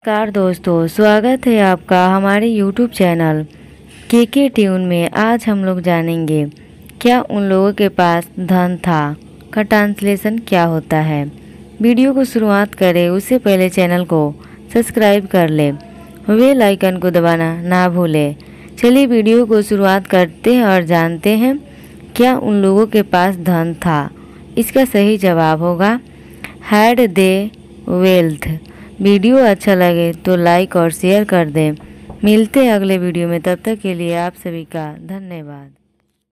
नमस्कार दोस्तों, स्वागत है आपका हमारे YouTube चैनल के ट्यून में। आज हम लोग जानेंगे क्या उन लोगों के पास धन था का ट्रांसलेशन क्या होता है। वीडियो को शुरुआत करें उससे पहले चैनल को सब्सक्राइब कर ले, बेल आइकन को दबाना ना भूलें। चलिए वीडियो को शुरुआत करते हैं और जानते हैं क्या उन लोगों के पास धन था। इसका सही जवाब होगा हैड दे वेल्थ। वीडियो अच्छा लगे तो लाइक और शेयर कर दें। मिलते हैं अगले वीडियो में, तब तक के लिए आप सभी का धन्यवाद।